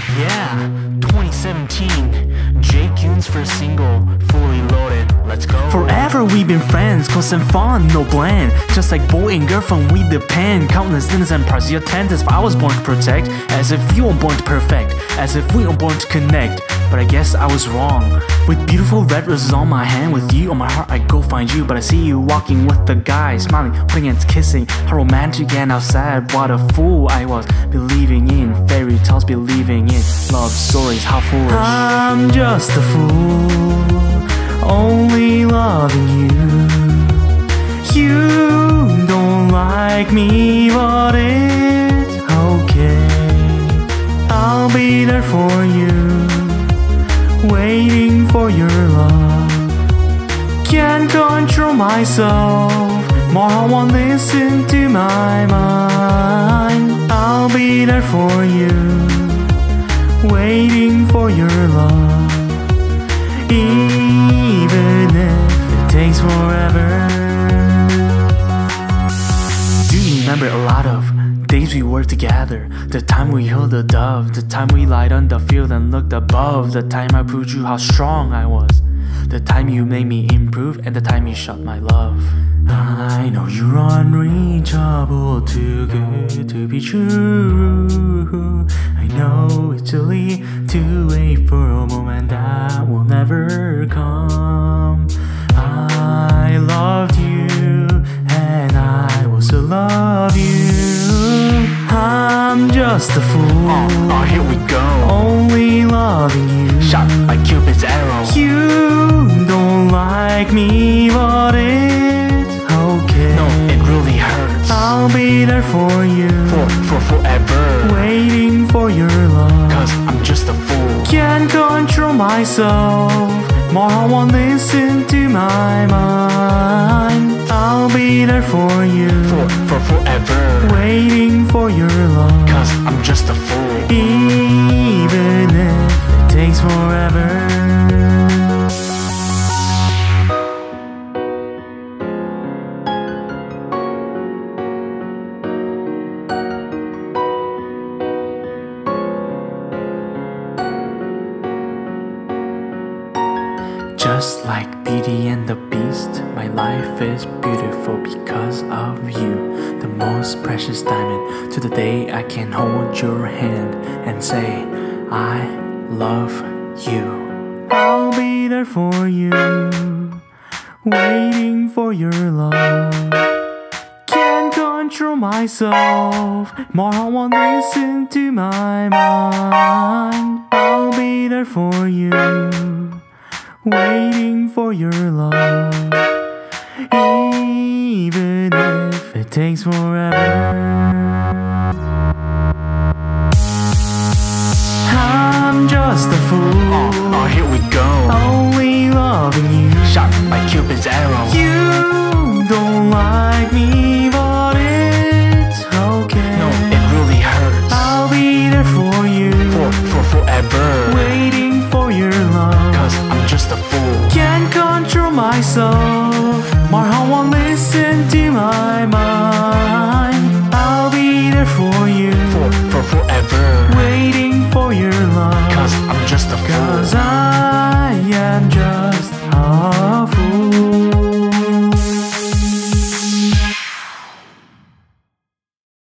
Yeah, 2017, Jake Yoon's first single, Fully Loaded, let's go. Forever we've been friends, close and fun, no blend. Just like boy and girlfriend we depend. Countless innocent parts of your tent, as if I was born to protect. As if you were born to perfect, as if we were born to connect. But I guess I was wrong. With beautiful red roses on my hand, with you on my heart I go find you. But I see you walking with the guy, smiling, putting hands, kissing. How romantic and how sad, what a fool I was. Believing in fairy tales, believing in love stories, how foolish. I'm just a fool, only loving you. You don't like me, but it's okay. I'll be there for you, waiting for your love. Can't control myself, more I won't listen to my mind. I'll be there for you, waiting for your love, even if it takes forever. Do you remember a lot of days we were together? The time we held a dove, the time we lied on the field and looked above, the time I proved you how strong I was, the time you made me improve, and the time you shot my love. I know you're unreachable, too good to be true. I know it's silly to wait for a moment that will never come. I loved you, and I will still love you. I'm just a fool, Oh, here we go. only loving you. Shot by Cupid's arrow. You don't like me, but it's okay. No, it really hurts. I'll be there for you, For forever. waiting for your love. Cause I'm just a fool. Can't control myself, more I won't listen to my mind. I'll be there for you, For forever. waiting for your love. Cause I'm just a fool. Even if it takes forever. Just like Beauty and the Beast, my life is beautiful because of you. The most precious diamond, to the day I can hold your hand and say, I love you. I'll be there for you, waiting for your love. Can't control myself, more I won't listen to my mind. I'll be there for you, waiting for your love, even if it takes forever. I'm just a fool, Oh, here we go. only loving you. Shot by Cupid's arrow. You